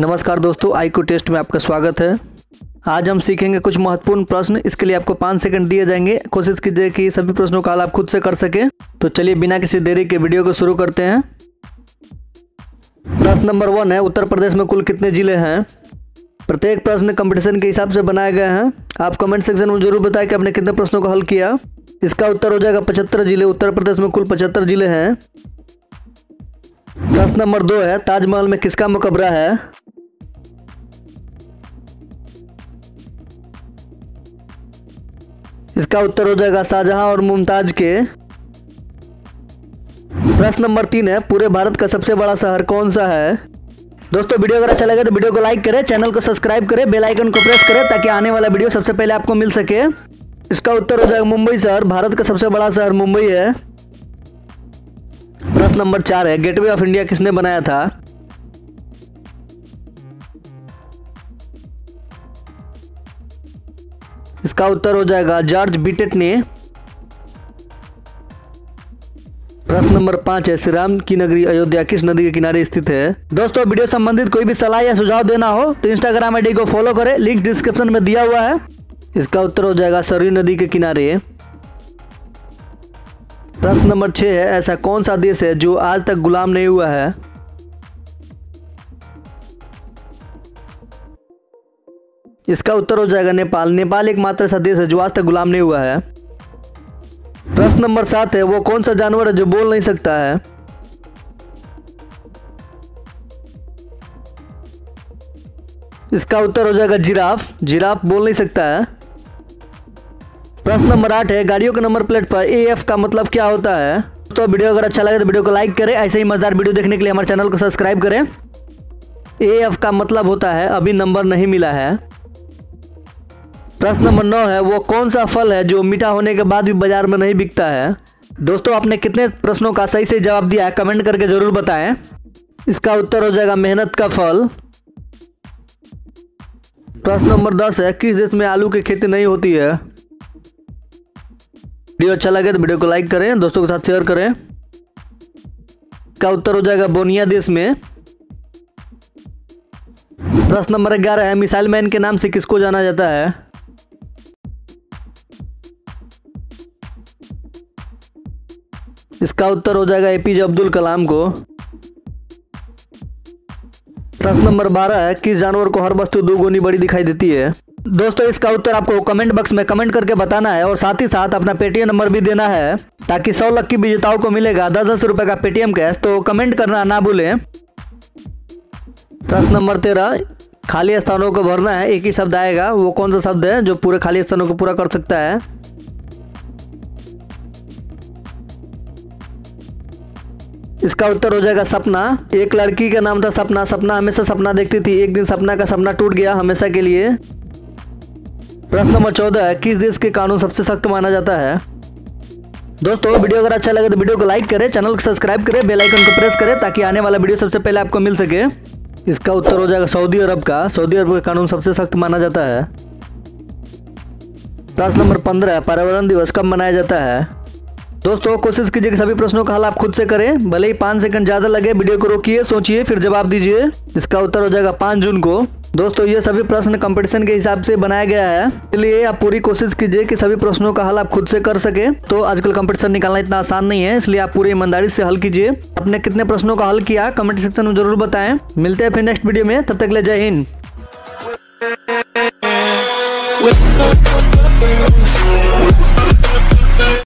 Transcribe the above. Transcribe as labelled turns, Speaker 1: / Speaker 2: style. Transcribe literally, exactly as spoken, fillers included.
Speaker 1: नमस्कार दोस्तों, IQ test में आपका स्वागत है। आज हम सीखेंगे कुछ महत्वपूर्ण प्रश्न। इसके लिए आपको पाँच सेकंड दिए जाएंगे। कोशिश कीजिए कि सभी प्रश्नों का हल आप खुद से कर सके। तो चलिए बिना किसी देरी के वीडियो को शुरू करते हैं। प्रश्न नंबर वन है, उत्तर प्रदेश में कुल कितने जिले हैं? प्रत्येक प्रश्न कंपटीशन के हिसाब से बनाए गए हैं। आप कमेंट सेक्शन में जरूर बताएं कि आपने कितने प्रश्नों को हल किया। इसका उत्तर हो जाएगा पचहत्तर जिले। उत्तर प्रदेश में कुल पचहत्तर जिले हैं। प्रश्न नंबर दो है, ताजमहल में किसका मकबरा है? इसका उत्तर हो जाएगा शाहजहां और मुमताज के। प्रश्न नंबर तीन है, पूरे भारत का सबसे बड़ा शहर कौन सा है? दोस्तों वीडियो अगर अच्छा लगे तो वीडियो को लाइक करें, चैनल को सब्सक्राइब करें, बेल आइकन को प्रेस करें ताकि आने वाला वीडियो सबसे पहले आपको मिल सके। इसका उत्तर हो जाएगा मुंबई शहर। भारत का सबसे बड़ा शहर मुंबई है। प्रश्न नंबर चार है, गेटवे ऑफ इंडिया किसने बनाया था? इसका उत्तर हो जाएगा जॉर्ज बीटेट ने। प्रश्न नंबर पाँच है, श्री राम की नगरी अयोध्या किस नदी के किनारे स्थित है? दोस्तों वीडियो संबंधित कोई भी सलाह या सुझाव देना हो तो इंस्टाग्राम आईडी को फॉलो करें, लिंक डिस्क्रिप्शन में दिया हुआ है। इसका उत्तर हो जाएगा सरयू नदी के किनारे। प्रश्न नंबर छह है, ऐसा कौन सा देश है जो आज तक गुलाम नहीं हुआ है? इसका उत्तर हो जाएगा नेपाल। नेपाल एकमात्र ऐसा देश है जो आज तक गुलाम नहीं हुआ है। प्रश्न नंबर सात है, वो कौन सा जानवर है जो बोल नहीं सकता है? इसका उत्तर हो जाएगा जिराफ। जिराफ बोल नहीं सकता है। प्रश्न नंबर आठ है, गाड़ियों के नंबर प्लेट पर ए एफ का मतलब क्या होता है? तो वीडियो अगर अच्छा लगे तो वीडियो को लाइक करें। ऐसे ही मजेदार वीडियो देखने के लिए हमारे चैनल को सब्सक्राइब करें। ए एफ का मतलब होता है अभी नंबर नहीं मिला है। प्रश्न नंबर नौ है, वो कौन सा फल है जो मीठा होने के बाद भी बाजार में नहीं बिकता है? दोस्तों आपने कितने प्रश्नों का सही से जवाब दिया है कमेंट करके जरूर बताएं। इसका उत्तर हो जाएगा मेहनत का फल। प्रश्न नंबर दस है, किस देश में आलू की खेती नहीं होती है? वीडियो अच्छा लगे तो वीडियो को लाइक करें, दोस्तों के साथ शेयर करें। इसका उत्तर हो जाएगा बोनिया देश में। प्रश्न नंबर ग्यारह है, मिसाइल मैन के नाम से किसको जाना जाता है? इसका उत्तर हो जाएगा एपीजे अब्दुल कलाम को। प्रश्न नंबर बारह है, किस जानवर को हर वस्तु दो गुनी बड़ी दिखाई देती है? दोस्तों इसका उत्तर आपको कमेंट बॉक्स में कमेंट करके बताना है और साथ ही साथ अपना पेटीएम नंबर भी देना है ताकि सौ लकी विजेताओं को मिलेगा दस दस रुपए का पेटीएम कैश। तो कमेंट करना ना भूलें। प्रश्न नंबर तेरह, खाली स्थानों को भरना है, एक ही शब्द आएगा, वो कौन सा शब्द है जो पूरे खाली स्थानों को पूरा कर सकता है? इसका उत्तर हो जाएगा सपना। एक लड़की का नाम था सपना। सपना हमेशा सपना देखती थी। एक दिन सपना का सपना टूट गया हमेशा के लिए। प्रश्न नंबर चौदह है, किस देश के कानून सबसे सख्त माना जाता है? दोस्तों वीडियो अगर अच्छा लगे तो वीडियो को लाइक करें, चैनल को सब्सक्राइब करें, बेल आइकन को प्रेस करें ताकि आने वाला वीडियो सबसे पहले आपको मिल सके। इसका उत्तर हो जाएगा सऊदी अरब का। सऊदी अरब का कानून सबसे सख्त माना जाता है। प्रश्न नंबर पंद्रह है, पर्यावरण दिवस कब मनाया जाता है? दोस्तों कोशिश कीजिए कि सभी प्रश्नों का हल आप खुद से करें। भले ही पाँच सेकंड ज्यादा लगे, वीडियो को रोकिए, सोचिए, फिर जवाब दीजिए। इसका उत्तर हो जाएगा पाँच जून को। दोस्तों ये सभी प्रश्न कंपटीशन के हिसाब से बनाया गया है, इसलिए आप पूरी कोशिश कीजिए कि सभी प्रश्नों का हल आप खुद से कर सके। तो आजकल कंपटीशन निकालना इतना आसान नहीं है, इसलिए आप पूरी ईमानदारी से हल कीजिए। आपने कितने प्रश्नों का हल किया कमेंट सेक्शन में जरूर बताएं। मिलते हैं फिर नेक्स्ट वीडियो में, तब तक के लिए जय हिंद।